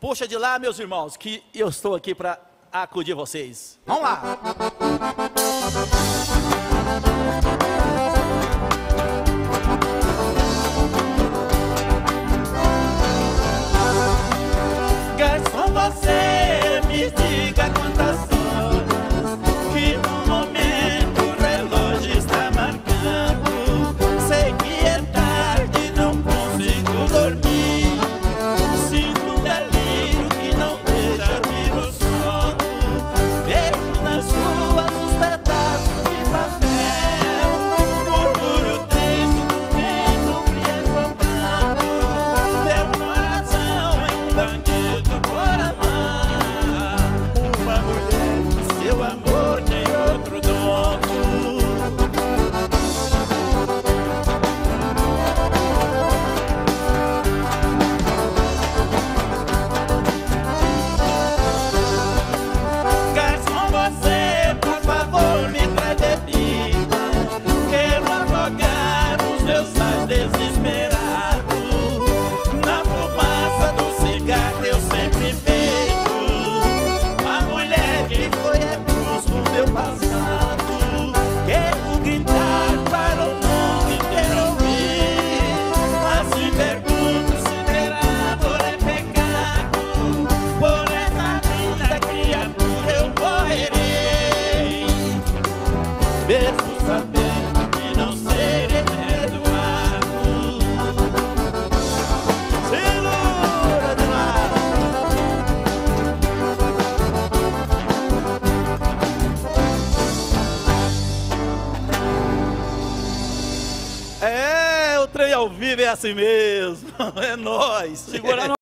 Puxa de lá, meus irmãos, que eu estou aqui para acudir vocês. Vamos lá! Garçom, você me diga quantas horas que no momento o relógio está marcando. Sei que é tarde, não consigo dormir. Sinto um delírio que não deixa vir o sono. Vejo nas ruas os pedaços de papel, murmúrio triste do vento me assombrando. Meu coração é um bandido por amar uma mulher que seu amor tem outro dono. Garçom, você, por favor, me traz bebida. Quero afogar os meus ais desesperados. Na fumaça do cigarro eu sempre vejo a mulher que foi a cruz do meu passado. Quero gritar para o mundo inteiro ouvir. Mas me pergunto se ter amor é pecado. Por essa linda criatura eu morrerei, mesmo sabendo que não serei perdoado. Segura de lá! É, o trem ao vivo é assim mesmo. É nóis. Segura